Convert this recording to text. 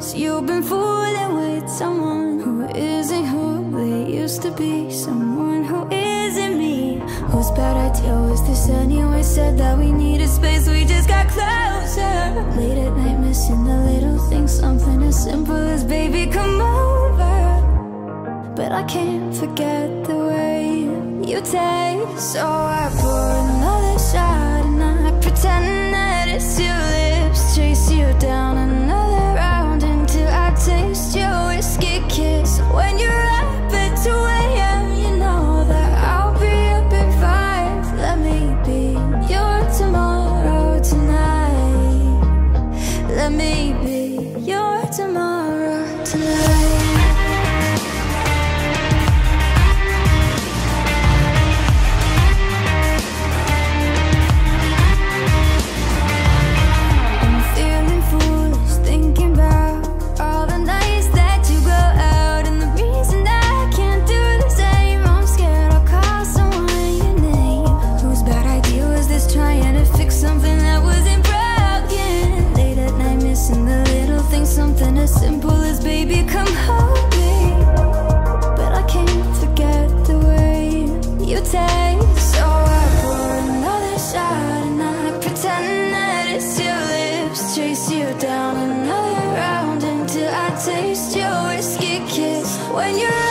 'cause you've been fooling with someone who isn't who they used to be, someone who isn't me. Whose bad idea was this anyway? Said that we needed space, we just got closer. Late at night missing the little things, something as simple as baby come over. But I can't forget the way you taste. So I pour another shot and I pretend that it's your lips. Chase you down another round until I taste your whiskey kiss. When you're up at 2 a.m., you know that I'll be up at 5. Let me be your tomorrow tonight. Let me be your tomorrow tonight. Something as simple as baby come hold me. But I can't forget the way you taste. So I pour another shot and I pretend that it's your lips. Chase you down another round until I taste your whiskey kiss. When you're